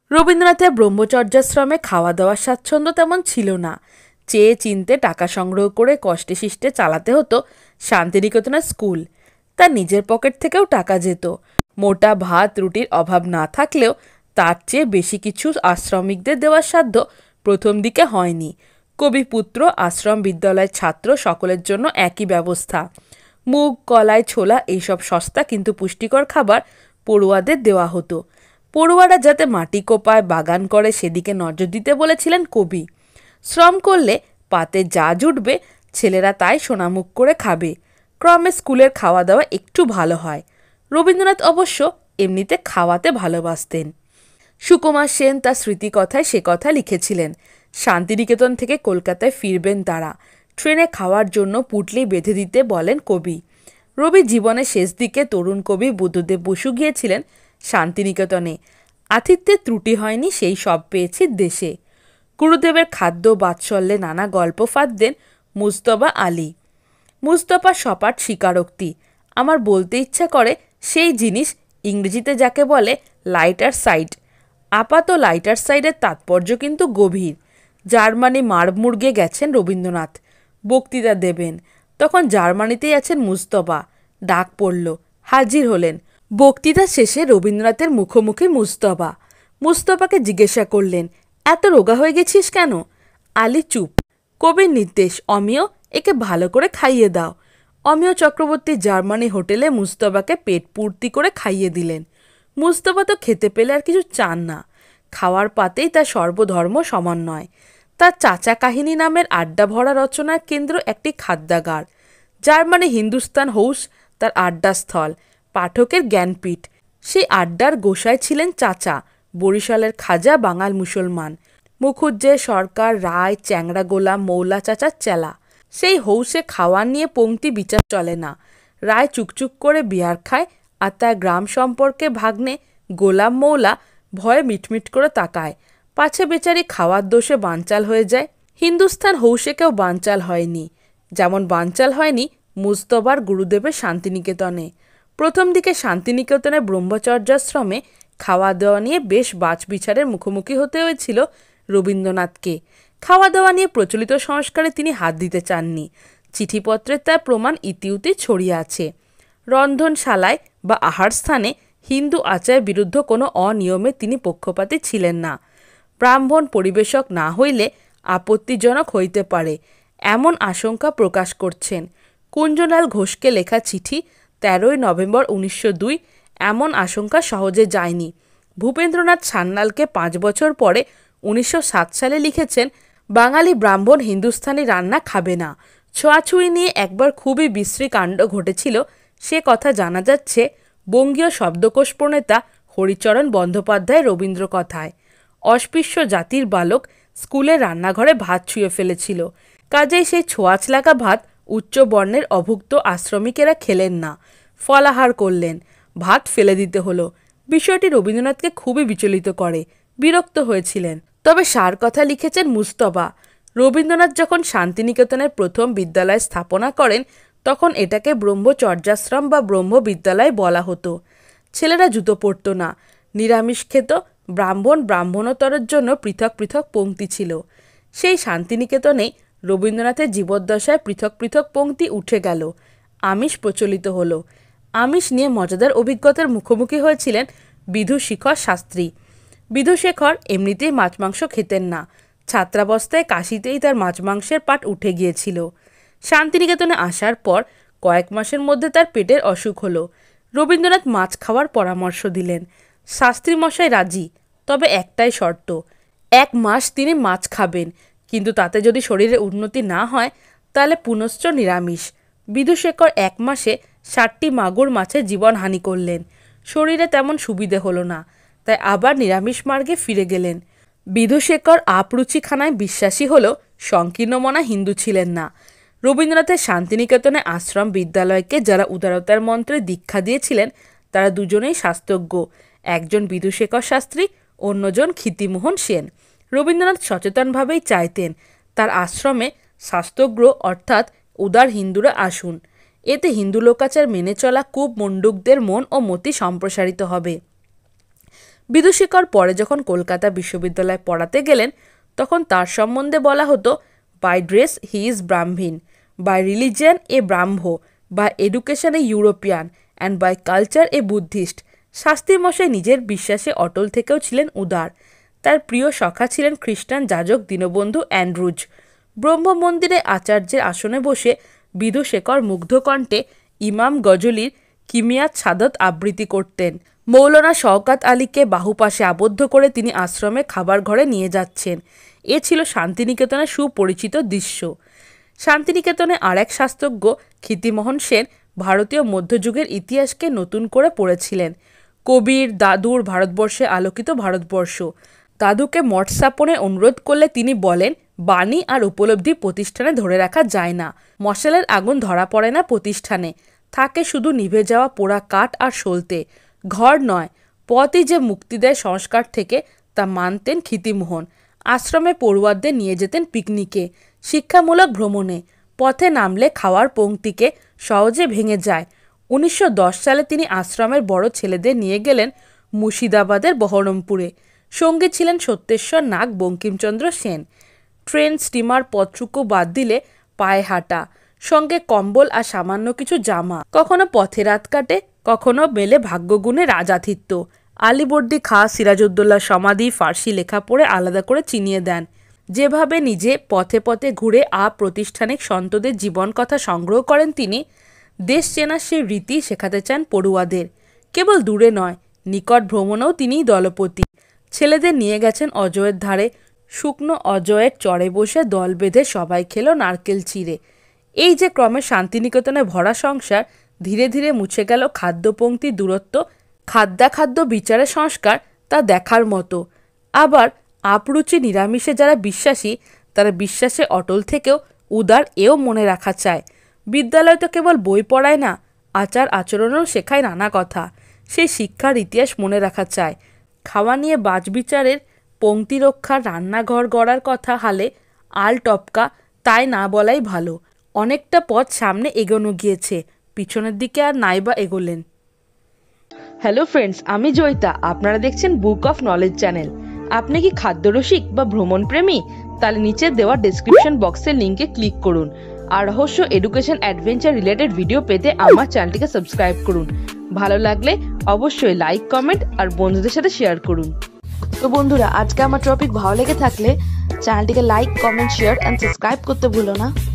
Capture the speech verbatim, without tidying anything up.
রবীন্দ্রনাথের ব্রহ্মচর্যাশ্রমে খাওয়া দাওয়ার স্বাচ্ছন্দ্য তেমন ছিল না। চেয়ে চিনতে টাকা সংগ্রহ করে কষ্টে শিষ্টে চালাতে হতো শান্তিনিকেতনের স্কুল। তার নিজের পকেট থেকেও টাকা যেত। মোটা ভাত রুটির অভাব না থাকলেও তার চেয়ে বেশি কিছু আশ্রমিকদের দেওয়ার সাধ্য প্রথম দিকে হয়নি। কবিপুত্র আশ্রম বিদ্যালয়ের ছাত্র সকলের জন্য একই ব্যবস্থা। মুগ কলাই ছোলা এইসব সস্তা কিন্তু পুষ্টিকর খাবার পড়ুয়াদের দেওয়া হতো। পড়ুয়ারা যাতে মাটি কোপায় বাগান করে সেদিকে নজর দিতে বলেছিলেন কবি। শ্রম করলে পাতে যা জুটবে ছেলেরা তাই সোনামুখ করে খাবে। ক্রমে স্কুলের খাওয়া দাওয়া একটু ভালো হয়। রবীন্দ্রনাথ অবশ্য এমনিতে খাওয়াতে ভালোবাসতেন। সুকুমার সেন তার স্মৃতিকথায় সে কথা লিখেছিলেন। শান্তিনিকেতন থেকে কলকাতায় ফিরবেন তারা। ট্রেনে খাওয়ার জন্য পুটলি বেঁধে দিতে বলেন কবি। রবি জীবনের শেষ দিকে তরুণ কবি বুদ্ধদেব বসু গিয়েছিলেন শান্তিনিকেতনে। আতিথ্যের ত্রুটি হয়নি, সেই সব পেয়েছি দেশে। গুরুদেবের খাদ্য বাৎসল্যে নানা গল্প ফাঁদ মুজতবা আলী। মুজতবা সপাট স্বীকারোক্তি। আমার বলতে ইচ্ছা করে সেই জিনিস ইংরেজিতে যাকে বলে লাইটার সাইড। আপাত লাইটার সাইডের তাৎপর্য কিন্তু গভীর। জার্মানি মারমুর্গে গেছেন রবীন্দ্রনাথ, বক্তৃতা দেবেন। তখন জার্মানিতেই আছেন মুজতবা। ডাক পড়ল, হাজির হলেন। বক্তৃতা শেষে রবীন্দ্রনাথের মুখোমুখি মুজতবা। মুজতবাকে জিজ্ঞাসা করলেন, এত রোগা হয়ে গেছিস কেন? আলী চুপ। কবির নির্দেশ, অমিয় একে ভালো করে খাইয়ে দাও। অমিয় চক্রবর্তী জার্মানি হোটেলে মুজতবাকে পেট পূর্তি করে খাইয়ে দিলেন। মুজতবা তো খেতে পেলে আর কিছু চান না। খাওয়ার পাতেই তার সর্বধর্ম সমন্বয়। তার চাচা কাহিনী নামের আড্ডা ভরা রচনার কেন্দ্র একটি খাদ্যাগার। জার্মানি হিন্দুস্তান হৌস তার আড্ডাস্থল, পাঠকের জ্ঞানপীঠ। সেই আড্ডার গোসায় ছিলেন চাচা, বরিশালের খাজা বাঙাল মুসলমান, মুখুজ্জে সরকার রায় চ্যাংড়া গোলাম মৌলা চাচার চেলা। সেই হৌসে খাওয়ার নিয়ে পংক্তি বিচার চলে না। রায় চুকচুক করে বিয়ার খায়, আর তার গ্রাম সম্পর্কে ভাগ্নে গোলাম মৌলা ভয়ে মিটমিট করে তাকায়, পাছে বেচারি খাওয়ার দোষে বানচাল হয়ে যায়। হিন্দুস্তান হৌসে কেউ বানচাল হয়নি, যেমন বানচাল হয়নি মুজতবার গুরুদেবের শান্তিনিকেতনে। প্রথম দিকে শান্তিনিকেতনের ব্রহ্মচর্যাশ্রমে খাওয়া দাওয়া নিয়ে বেশ বাছবিচারের মুখোমুখি হতে হয়েছিল রবীন্দ্রনাথকে। খাওয়া দাওয়া নিয়ে প্রচলিত সংস্কারে তিনি হাত দিতে চাননি। চিঠিপত্রের তার প্রমাণ ইতিউতি ছড়িয়ে আছে। রন্ধনশালায় বা আহার স্থানে হিন্দু আচারের বিরুদ্ধে কোনো অনিয়মে তিনি পক্ষপাতী ছিলেন না। ব্রাহ্মণ পরিবেশক না হইলে আপত্তিজনক হইতে পারে এমন আশঙ্কা প্রকাশ করছেন। কুঞ্জলাল ঘোষকে লেখা চিঠি তেরোই নভেম্বর উনিশশো দুই এমন আশঙ্কা সহজে যায়নি। ভূপেন্দ্রনাথ সান্যালকে পাঁচ বছর পরে উনিশশো সাত সালে লিখেছেন, বাঙালি ব্রাহ্মণ হিন্দুস্তানি রান্না খাবে না। ছোঁয়াছুঁয়ি নিয়ে একবার খুবই বিশ্রী কাণ্ড ঘটেছিল, সে কথা জানা যাচ্ছে বঙ্গীয় শব্দকোষ প্রণেতা হরিচরণ বন্দ্যোপাধ্যায় রবীন্দ্র কথায়। অস্পৃশ্য জাতির বালক স্কুলের রান্নাঘরে ভাত ছুঁয়ে ফেলেছিল, কাজেই সেই ছোঁয়াচ লাগা ভাত উচ্চ বর্ণের অভুক্ত আশ্রমিকেরা খেলেন না, ফলাহার করলেন। ভাত ফেলে দিতে হলো। বিষয়টি রবীন্দ্রনাথকে খুবই বিচলিত করে, বিরক্ত হয়েছিলেন। তবে সার কথা লিখেছেন মুজতবা। রবীন্দ্রনাথ যখন শান্তিনিকেতনের প্রথম বিদ্যালয় স্থাপনা করেন তখন এটাকে ব্রহ্মচর্যাশ্রম বা ব্রহ্ম বিদ্যালয় বলা হতো। ছেলেরা জুতো পরত না, নিরামিষ খেত। ব্রাহ্মণ ব্রাহ্মণোত্তরের জন্য পৃথক পৃথক পংক্তি ছিল। সেই শান্তিনিকেতনেই রবীন্দ্রনাথের জীবদ্দশায় পৃথক পৃথক পংক্তি উঠে গেল। আমিষ প্রচলিত হলো। আমিষ নিয়ে মজাদার অভিজ্ঞতার মুখোমুখি হয়েছিলেন বিধুশেখর শাস্ত্রী। বিধুশেখর এমনিতেই মাছ মাংস খেতেন না। ছাত্রাবস্থায় কাশিতেই তার মাছ মাংসের পাট উঠে গিয়েছিল। শান্তিনিকেতনে আসার পর কয়েক মাসের মধ্যে তার পেটের অসুখ হলো। রবীন্দ্রনাথ মাছ খাওয়ার পরামর্শ দিলেন। শাস্ত্রী মশাই রাজি, তবে একটাই শর্ত, এক মাস তিনি মাছ খাবেন, কিন্তু তাতে যদি শরীরে উন্নতি না হয় তাহলে পুনশ্চ নিরামিষ। বিধুশেখর এক মাসে ষাটটি মাগুর মাছের জীবনহানি করলেন। শরীরে তেমন সুবিধে হলো না, তাই আবার নিরামিষ মার্গে ফিরে গেলেন। বিধুশেখর আপরুচিখানায় বিশ্বাসী হলেও সংকীর্ণমনা হিন্দু ছিলেন না। রবীন্দ্রনাথের শান্তিনিকেতনে আশ্রম বিদ্যালয়কে যারা উদারতার মন্ত্রে দীক্ষা দিয়েছিলেন তারা দুজনেই শাস্ত্রজ্ঞ, একজন বিধুশেখর শাস্ত্রী, অন্যজন ক্ষিতিমোহন সেন। রবীন্দ্রনাথ সচেতনভাবেই চাইতেন তার আশ্রমে শাস্ত্রজ্ঞ অর্থাৎ উদার হিন্দুরা আসুন। এতে হিন্দু লোকাচার মেনে চলা কূপ মণ্ডুকদের মন ও মতি সম্প্রসারিত হবে। বিদুশেখর পরে যখন কলকাতা বিশ্ববিদ্যালয়ে পড়াতে গেলেন তখন তার সম্বন্ধে বলা হতো, by dress he is Brahmin, by religion a Brahmo, by education a European and by culture a Buddhist. শাস্ত্রীমশাই নিজের বিশ্বাসে অটল থেকেও ছিলেন উদার। তার প্রিয় সখা ছিলেন খ্রিস্টান যাজক দীনবন্ধু অ্যান্ড্রুজ। ব্রহ্ম মন্দিরে আচার্যের আসনে বসে বিদুশেখর মুগ্ধ কণ্ঠে ইমাম গজলির কিমিয়াত সাদত আবৃত্তি করতেন। মৌলানা শওকাত আলীকে বাহুপাশে আবদ্ধ করে তিনি আশ্রমে খাবার ঘরে নিয়ে যাচ্ছেন। এ ছিল শান্তিনিকেতনের সুপরিচিত দৃশ্য। শান্তিনিকেতনে আর এক শাস্ত্রজ্ঞ ক্ষিতিমোহন সেন ভারতীয় মধ্যযুগের ইতিহাসকে নতুন করে পড়েছিলেন। কবির দাদুর ভারতবর্ষে আলোকিত ভারতবর্ষ। দাদুকে মঠ স্থাপনে অনুরোধ করলে তিনি বলেন, বাণী আর উপলব্ধি প্রতিষ্ঠানে ধরে রাখা যায় না। মশালের আগুন ধরা পড়ে না প্রতিষ্ঠানে, থাকে শুধু নিভে যাওয়া পোড়া কাঠ আর সলতে। ঘর নয়, পথই যে মুক্তি দেয় সংস্কার থেকে, তা মানতেন ক্ষিতিমোহন। আশ্রমে পড়ুয়াদের নিয়ে যেতেন পিকনিকে, শিক্ষামূলক ভ্রমণে। পথে নামলে খাওয়ার পংক্তিকে সহজে ভেঙে যায়। উনিশশো দশ সালে তিনি আশ্রমের বড় ছেলেদের নিয়ে গেলেন মুর্শিদাবাদের বহরমপুরে। সঙ্গী ছিলেন সত্যেশ্বর নাগ, বঙ্কিমচন্দ্র সেন। ট্রেন, স্টিমার, পথটুকু বাদ দিলে পায়ে হাঁটা, সঙ্গে কম্বল আর সামান্য কিছু জামা। কখনো পথে রাত কাটে, কখনো মেলে ভাগ্যগুণে রাজাতিথ্য। আলীবর্দী খাঁ সিরাজউদ্দৌলার সমাধি ফার্সি লেখা পড়ে আলাদা করে চিনিয়ে দেন। যেভাবে নিজে পথে পথে ঘুরে আপ্রতিষ্ঠানিক সন্তদের জীবন কথা সংগ্রহ করেন তিনি, দেশ চেনার সেই রীতি শেখাতে চান পড়ুয়াদের। কেবল দূরে নয়, নিকট ভ্রমণেও তিনিই দলপতি। ছেলেদের নিয়ে গেছেন অজয়ের ধারে। শুকনো অজয়ের চড়ে বসে দল বেঁধে সবাই খেলো নারকেল চিড়ে। এই যে ক্রমে শান্তিনিকেতনে ভরা সংসার, ধীরে ধীরে মুছে গেল খাদ্যপংক্তির দূরত্ব। খাদ্যাখাদ্য বিচারের সংস্কার তা দেখার মতো। আবার আপরুচি নিরামিষে যারা বিশ্বাসী, তারা বিশ্বাসে অটল থেকেও উদার, এও মনে রাখা চায়। বিদ্যালয় তো কেবল বই পড়ায় না, আচার আচরণেও শেখায় নানা কথা। সেই শিক্ষার ইতিহাস মনে রাখা চায়। খাওয়া নিয়ে বাজবিচারের পংক্তি রক্ষা, রান্নাঘর গড়ার কথা হালে আল টপকা, তাই না বলাই ভালো। অনেকটা পথ সামনে এগোনো গিয়েছে, পিছনের দিকে আর নাইবা এগোলেন। হ্যালো ফ্রেন্ডস, আমি জয়িতা, আপনারা দেখছেন বুক অফ নলেজ চ্যানেল। আপনি কি খাদ্যরসিক বা ভ্রমণ প্রেমী? তাহলে নিচে দেওয়া ডেসক্রিপশন বক্সের লিঙ্কে ক্লিক করুন। আর রহস্য, এডুকেশন, অ্যাডভেঞ্চার রিলেটেড ভিডিও পেতে আমার চ্যানেলটিকে সাবস্ক্রাইব করুন। ভালো লাগলে অবশ্যই লাইক, কমেন্ট আর বন্ধুদের সাথে শেয়ার করুন। তো বন্ধুরা, আজকে আমার টপিক ভালো লেগে থাকলে চ্যানেলটিকে like, comment, share and subscribe করতে ভুলো না।